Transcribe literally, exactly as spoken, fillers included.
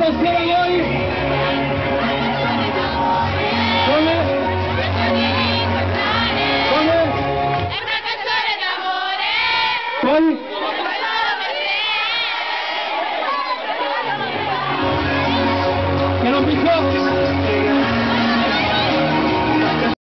Ricordalo assieme a voi. Come? Come? È una canzone d'amore. Poi?